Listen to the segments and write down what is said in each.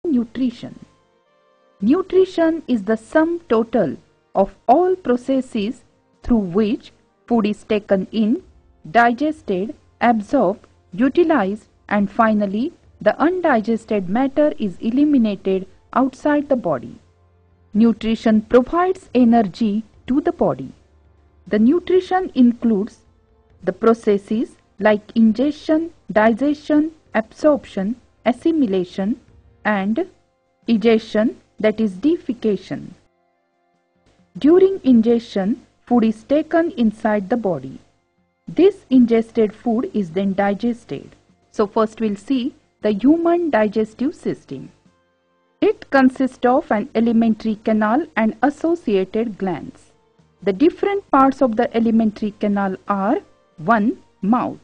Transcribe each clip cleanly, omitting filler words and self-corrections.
Nutrition. Nutrition is the sum total of all processes through which food is taken in, digested, absorbed, utilized, and finally the undigested matter is eliminated outside the body. Nutrition provides energy to the body. The nutrition includes the processes like ingestion, digestion, absorption, assimilation, and egestion, that is defecation. During ingestion, food is taken inside the body. This ingested food is then digested. So first we'll see the human digestive system. It consists of an alimentary canal and associated glands. The different parts of the alimentary canal are 1. Mouth.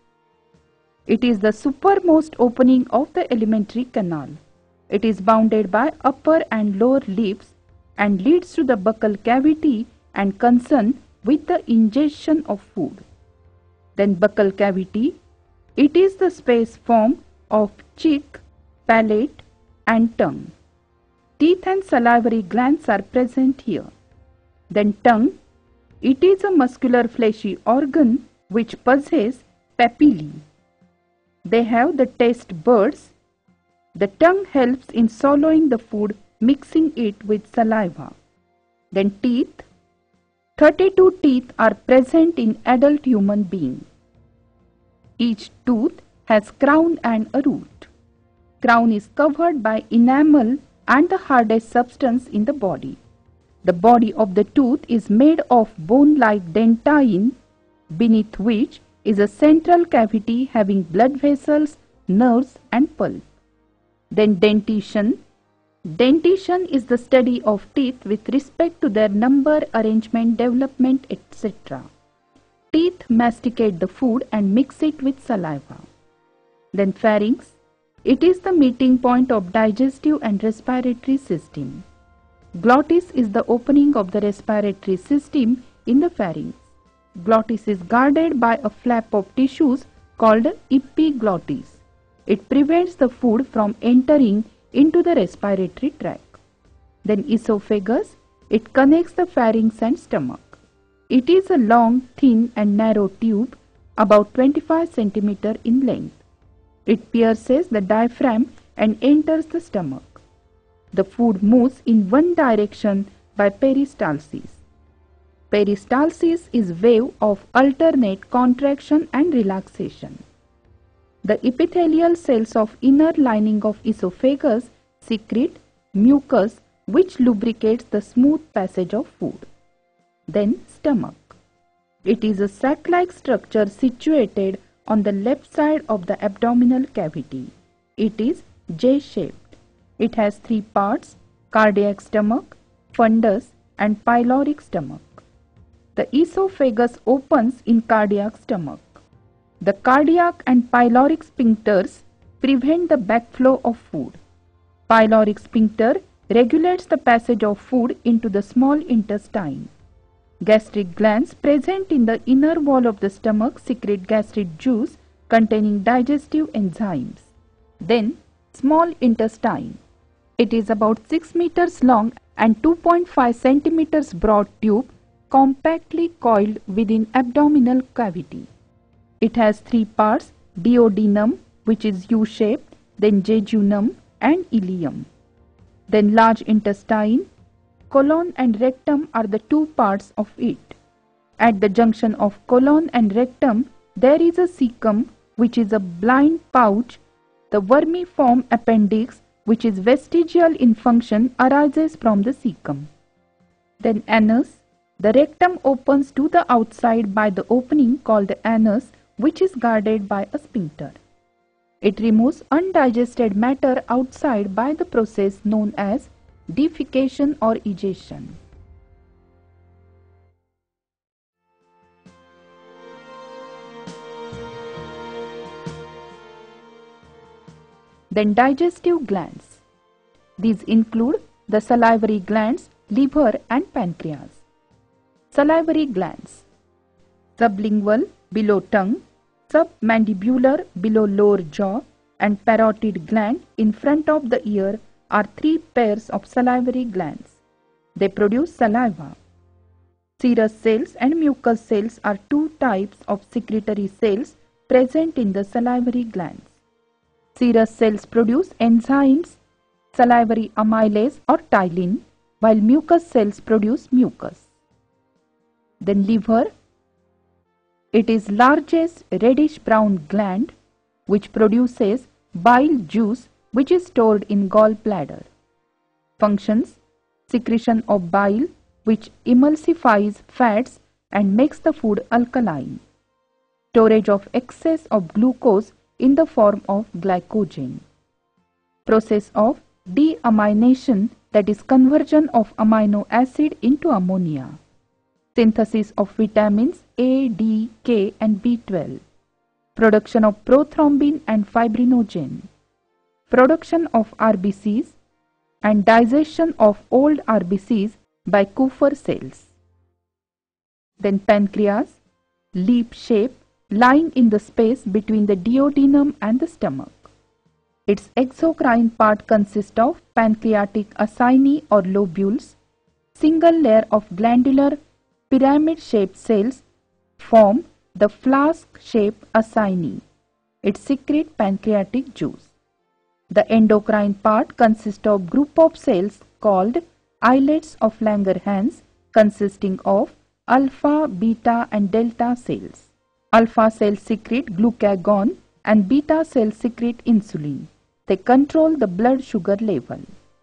It is the supermost opening of the alimentary canal. It is bounded by upper and lower lips and leads to the buccal cavity and concerned with the ingestion of food. Then buccal cavity. It is the space formed of cheek, palate and tongue. Teeth and salivary glands are present here. Then tongue. It is a muscular fleshy organ which possesses papillae. They have the taste buds. The tongue helps in swallowing the food, mixing it with saliva. Then teeth. 32 teeth are present in adult human being. Each tooth has crown and a root. Crown is covered by enamel and the hardest substance in the body. The body of the tooth is made of bone-like dentine, beneath which is a central cavity having blood vessels, nerves and pulp. Then dentition. Dentition is the study of teeth with respect to their number, arrangement, development, etc. Teeth masticate the food and mix it with saliva. Then pharynx. It is the meeting point of digestive and respiratory system. Glottis is the opening of the respiratory system in the pharynx. Glottis is guarded by a flap of tissues called epiglottis. It prevents the food from entering into the respiratory tract. Then esophagus. It connects the pharynx and stomach. It is a long, thin and narrow tube about 25 cm in length. It pierces the diaphragm and enters the stomach. The food moves in one direction by peristalsis. Peristalsis is wave of alternate contraction and relaxation. The epithelial cells of inner lining of esophagus secrete mucus which lubricates the smooth passage of food. Then stomach. It is a sac-like structure situated on the left side of the abdominal cavity. It is J-shaped. It has three parts: cardiac stomach, fundus and pyloric stomach. The esophagus opens in cardiac stomach. The cardiac and pyloric sphincters prevent the backflow of food. Pyloric sphincter regulates the passage of food into the small intestine. Gastric glands present in the inner wall of the stomach secrete gastric juice containing digestive enzymes. Then small intestine. It is about 6 meters long and 2.5 centimeters broad tube compactly coiled within abdominal cavity. It has three parts: duodenum, which is U-shaped, then jejunum and ileum. Then large intestine. Colon and rectum are the two parts of it. At the junction of colon and rectum, there is a cecum, which is a blind pouch. The vermiform appendix, which is vestigial in function, arises from the cecum. Then anus. The rectum opens to the outside by the opening called the anus, which is guarded by a sphincter. It removes undigested matter outside by the process known as defecation or egestion. Then digestive glands. These include the salivary glands, liver and pancreas. Salivary glands. Sublingual below tongue, submandibular below lower jaw and parotid gland in front of the ear are three pairs of salivary glands. They produce saliva. Serous cells and mucous cells are two types of secretory cells present in the salivary glands. Serous cells produce enzymes, salivary amylase or ptyalin, while mucous cells produce mucus. Then liver. It is largest reddish brown gland which produces bile juice which is stored in gallbladder. Functions: secretion of bile which emulsifies fats and makes the food alkaline. Storage of excess of glucose in the form of glycogen. Process of deamination, that is conversion of amino acid into ammonia. Synthesis of vitamins A, D, K and B12. Production of prothrombin and fibrinogen. Production of RBCs and digestion of old RBCs by Kupffer cells. Then pancreas, leaf shape, lying in the space between the duodenum and the stomach. Its exocrine part consists of pancreatic acini or lobules. Single layer of glandular pyramid-shaped cells form the flask-shaped acini. It secretes pancreatic juice. The endocrine part consists of group of cells called islets of Langerhans consisting of alpha, beta and delta cells. Alpha cells secrete glucagon and beta cells secrete insulin. They control the blood sugar level.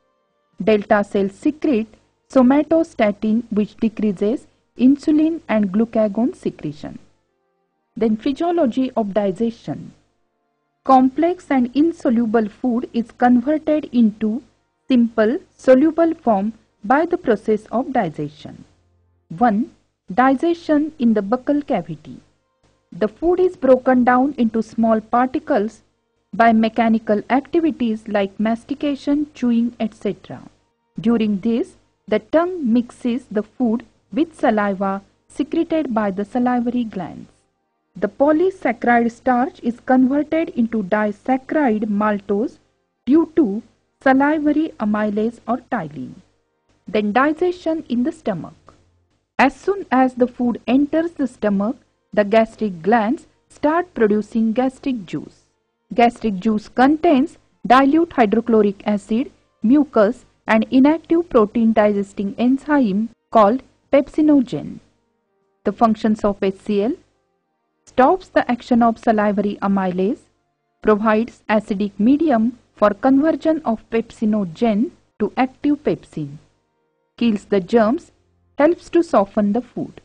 Delta cells secrete somatostatin which decreases insulin and glucagon secretion. Then physiology of digestion. Complex and insoluble food is converted into simple soluble form by the process of digestion. 1. Digestion in the buccal cavity. The food is broken down into small particles by mechanical activities like mastication, chewing, etc. During this, the tongue mixes the food with saliva secreted by the salivary glands. The polysaccharide starch is converted into disaccharide maltose due to salivary amylase or ptyalin. Then digestion in the stomach. As soon as the food enters the stomach, the gastric glands start producing gastric juice. Gastric juice contains dilute hydrochloric acid, mucus and inactive protein digesting enzyme called pepsinogen. The functions of HCl: stops the action of salivary amylase, provides acidic medium for conversion of pepsinogen to active pepsin, kills the germs, helps to soften the food.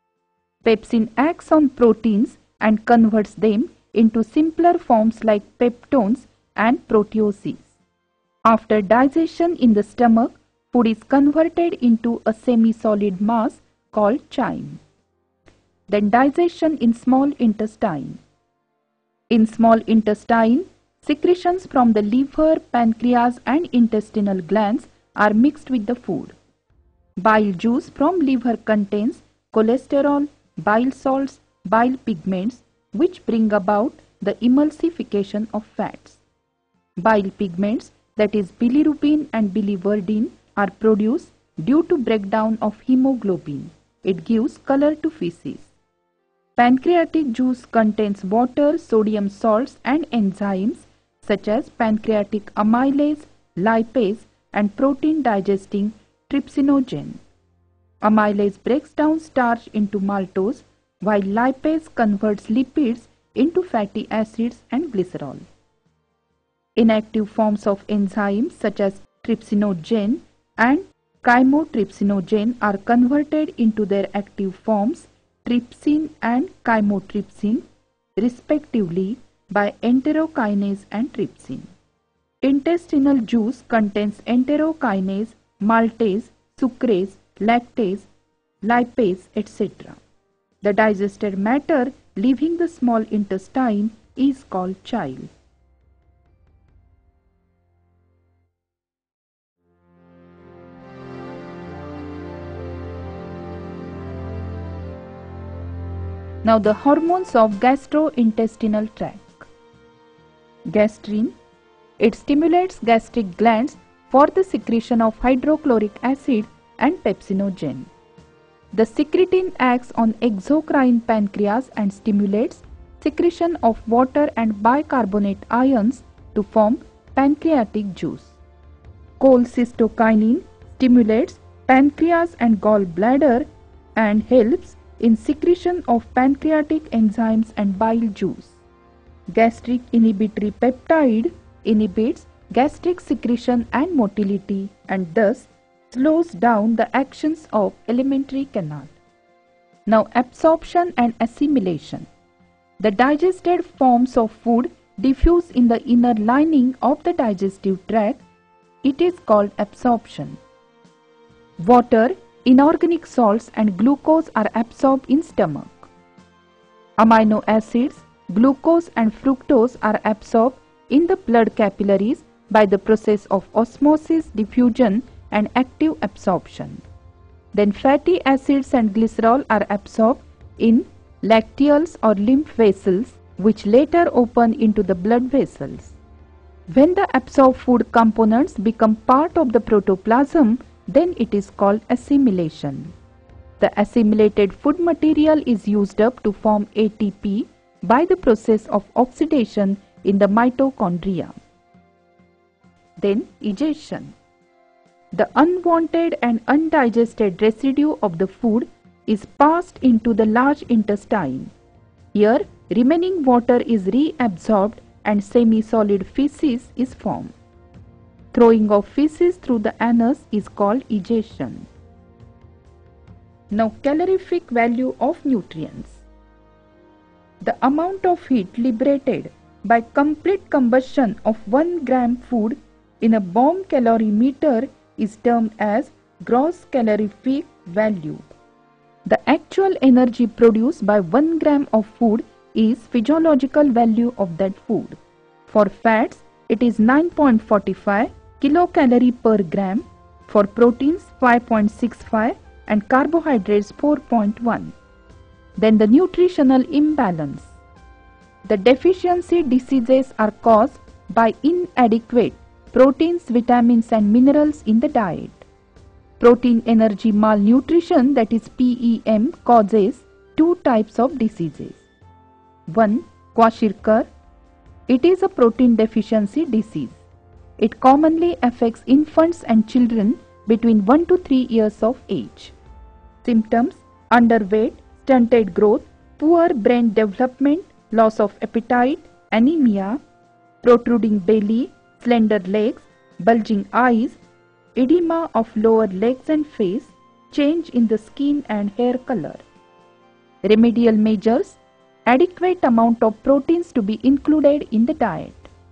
Pepsin acts on proteins and converts them into simpler forms like peptones and proteoses. After digestion in the stomach, food is converted into a semi-solid mass called chyme. Then digestion in small intestine. In small intestine, secretions from the liver, pancreas and intestinal glands are mixed with the food. Bile juice from liver contains cholesterol, bile salts, bile pigments which bring about the emulsification of fats. Bile pigments, that is bilirubin and biliverdin, are produced due to breakdown of hemoglobin. It gives color to feces. Pancreatic juice contains water, sodium salts and enzymes such as pancreatic amylase, lipase and protein digesting trypsinogen. Amylase breaks down starch into maltose while lipase converts lipids into fatty acids and glycerol. Inactive forms of enzymes such as trypsinogen and chymotrypsinogen are converted into their active forms trypsin and chymotrypsin respectively by enterokinase and trypsin. Intestinal juice contains enterokinase, maltase, sucrase, lactase, lipase, etc. The digested matter leaving the small intestine is called chyle. Now the hormones of gastrointestinal tract. Gastrin, it stimulates gastric glands for the secretion of hydrochloric acid and pepsinogen. The secretin acts on exocrine pancreas and stimulates secretion of water and bicarbonate ions to form pancreatic juice. Cholecystokinin stimulates pancreas and gallbladder and helps in secretion of pancreatic enzymes and bile juice. Gastric inhibitory peptide inhibits gastric secretion and motility and thus slows down the actions of alimentary canal. Now, absorption and assimilation. The digested forms of food diffuse in the inner lining of the digestive tract. It is called absorption. Water, inorganic salts and glucose are absorbed in stomach. Amino acids, glucose and fructose are absorbed in the blood capillaries by the process of osmosis, diffusion and active absorption. Then fatty acids and glycerol are absorbed in lacteals or lymph vessels which later open into the blood vessels. When the absorbed food components become part of the protoplasm, then it is called assimilation. The assimilated food material is used up to form ATP by the process of oxidation in the mitochondria. Then egestion. The unwanted and undigested residue of the food is passed into the large intestine. Here, remaining water is reabsorbed and semi-solid feces is formed. Throwing of feces through the anus is called egestion. Now, calorific value of nutrients. The amount of heat liberated by complete combustion of 1 gram food in a bomb calorimeter is termed as gross calorific value. The actual energy produced by 1 gram of food is physiological value of that food. For fats, it is 9.45 kilocalorie per gram, for proteins 5.65 and carbohydrates 4.1. Then the nutritional imbalance. The deficiency diseases are caused by inadequate proteins, vitamins and minerals in the diet. Protein energy malnutrition, that is PEM, causes 2 types of diseases. 1. Kwashiorkor. It is a protein deficiency disease. It commonly affects infants and children between 1 to 3 years of age. Symptoms: underweight, stunted growth, poor brain development, loss of appetite, anemia, protruding belly, slender legs, bulging eyes, edema of lower legs and face, change in the skin and hair color. Remedial measures: adequate amount of proteins to be included in the diet.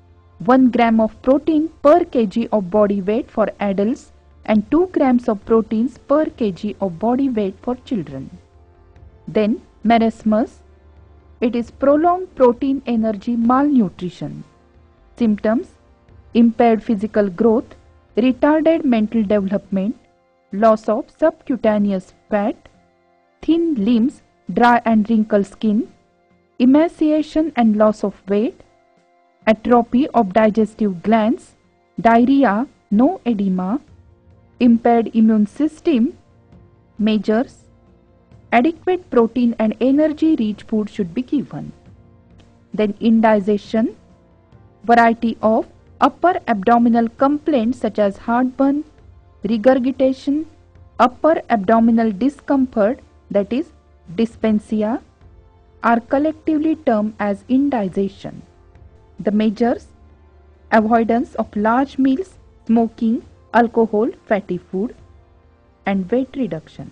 1 gram of protein per kg of body weight for adults and 2 grams of proteins per kg of body weight for children. Then marasmus. It is prolonged protein energy malnutrition. Symptoms: impaired physical growth, retarded mental development, loss of subcutaneous fat, thin limbs, dry and wrinkled skin, emaciation and loss of weight, atrophy of digestive glands, diarrhea, no edema, impaired immune system. Measures: adequate protein and energy rich food should be given. Then indigestion. Variety of upper abdominal complaints such as heartburn, regurgitation, upper abdominal discomfort, that is dyspepsia, are collectively termed as indigestion. The measures: avoidance of large meals, smoking, alcohol, fatty food, and weight reduction.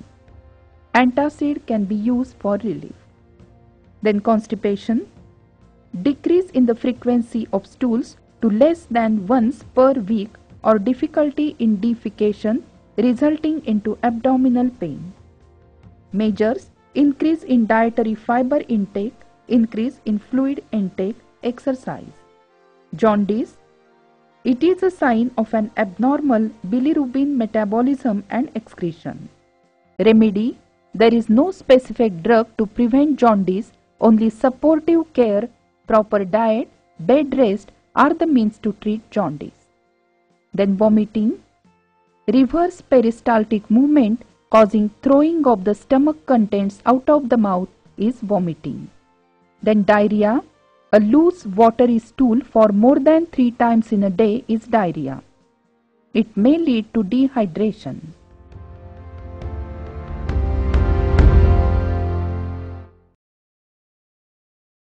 Antacid can be used for relief. Then constipation. Decrease in the frequency of stools to less than once per week or difficulty in defecation resulting into abdominal pain. Measures: increase in dietary fiber intake, increase in fluid intake, exercise. Jaundice. It is a sign of an abnormal bilirubin metabolism and excretion. Remedy: there is no specific drug to prevent jaundice, only supportive care, proper diet, bed rest are the means to treat jaundice. Then vomiting. Reverse peristaltic movement causing throwing of the stomach contents out of the mouth is vomiting. Then diarrhea. A loose watery stool for more than 3 times in a day is diarrhea. It may lead to dehydration.